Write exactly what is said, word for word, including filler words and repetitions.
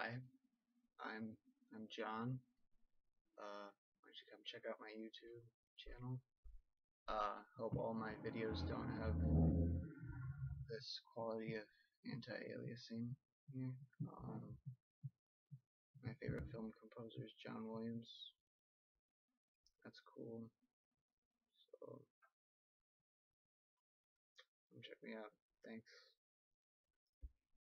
Hi, I'm I'm John. Uh, why don't you come check out my YouTube channel? Uh, hope all my videos don't have this quality of anti-aliasing here. Um, my favorite film composer is John Williams. That's cool. So come check me out. Thanks.